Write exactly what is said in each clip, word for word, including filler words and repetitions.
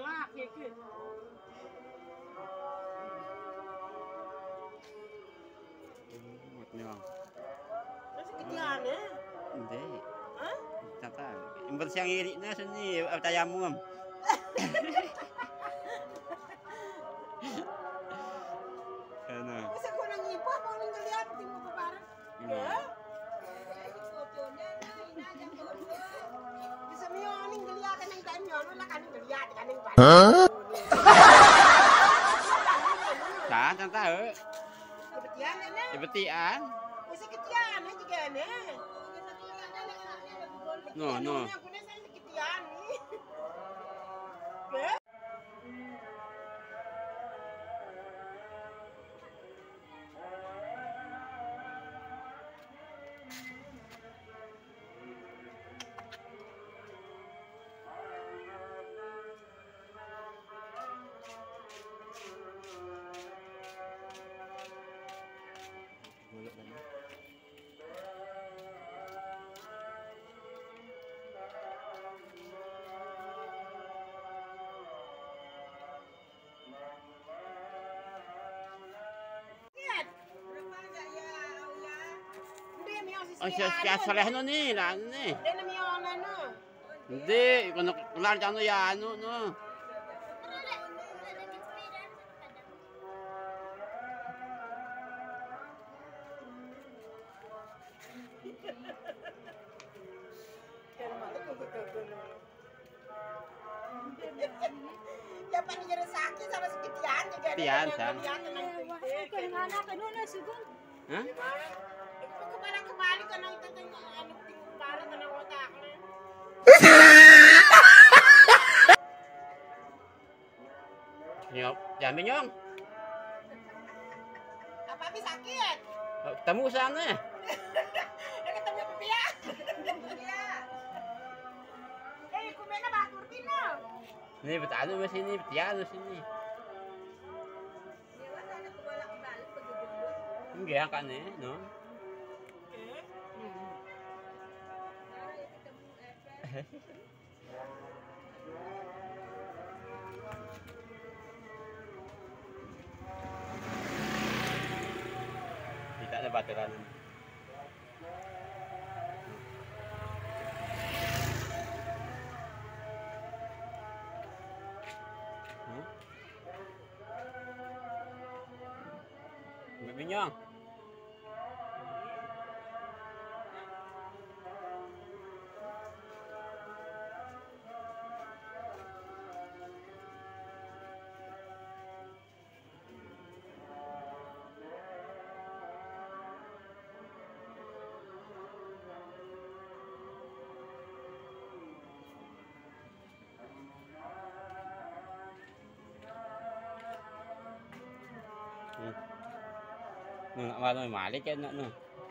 gelak ya ke. Nyong. Masih ketian ya? Hindi. Hah? Tata. Imbal siyang iri na sini percaya mo am. Ano? Masa ko nang ipo mo nang galiat di mo paparang. Ya? Bisa mo yung aning galiat ka ng danyo, wala ka ng galiat ka ng banyo. Hah? Saan ang tao? Ketian na. Ibatian? Masih ketian na juga na. No, no. Aku na sa ketian ni. Ke? Oh, siya siya saleh no ni, na ni. Hindi na may yung ano. Hindi, kuno kular jano ya ano no. Ya panigyan sa akin sama si ketian juga. Ketian, San. Kaya nga na kanon na sugon. Ha? Ikaw ko pala kabalik ka ng tatang ano tingong para ka ng otak na. Nyok, jami nyong. Apa mi sakit? Temu sana. Eh ketemu Pia. Eh kumena batur tino. Ni betano mas sini, betian sini. Enggak kan ni, no. Tidak ada baturan. Hmm? Binyong. Nó qua rồi mãi lấy chân nữa nè.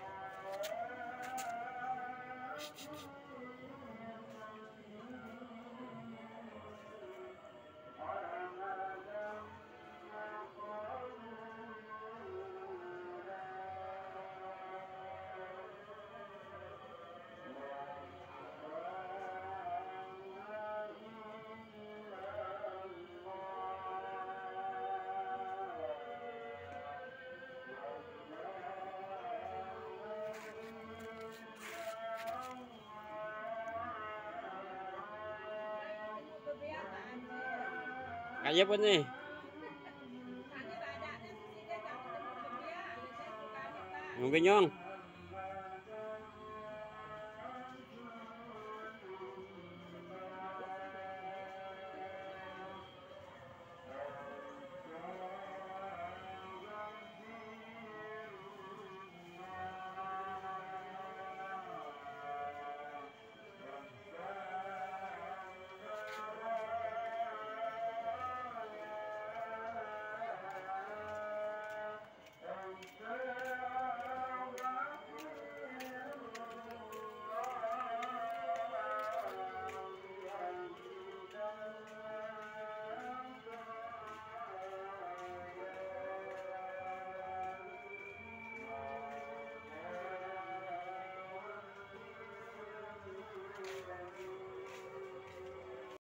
Ayah pun ni. Mungkin nyong.